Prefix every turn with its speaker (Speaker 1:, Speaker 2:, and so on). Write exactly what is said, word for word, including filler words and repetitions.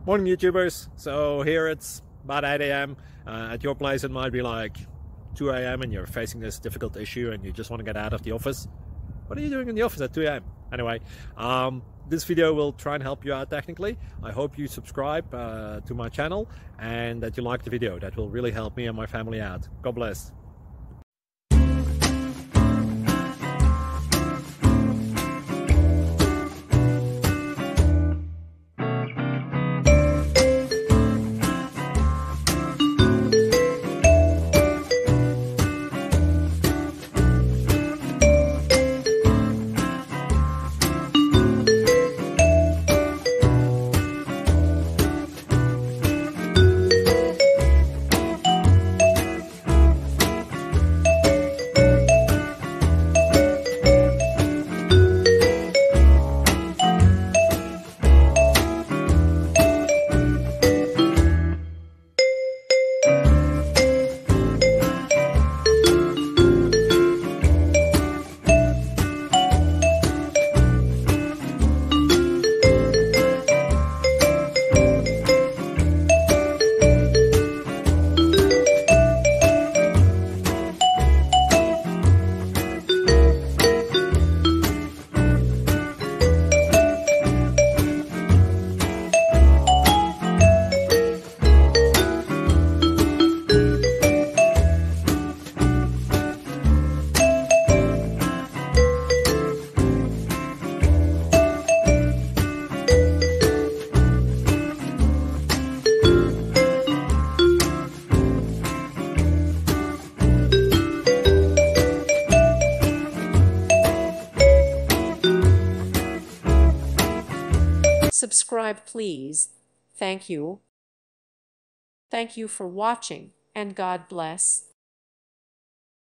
Speaker 1: Morning YouTubers. So here it's about eight A M Uh, at your place it might be like two A M and you're facing this difficult issue and you just want to get out of the office. What are you doing in the office at two A M? Anyway, um, this video will try and help you out technically. I hope you subscribe uh, to my channel and that you like the video. That will really help me and my family out. God bless.
Speaker 2: Subscribe, please. Thank you. Thank you for watching, and God bless.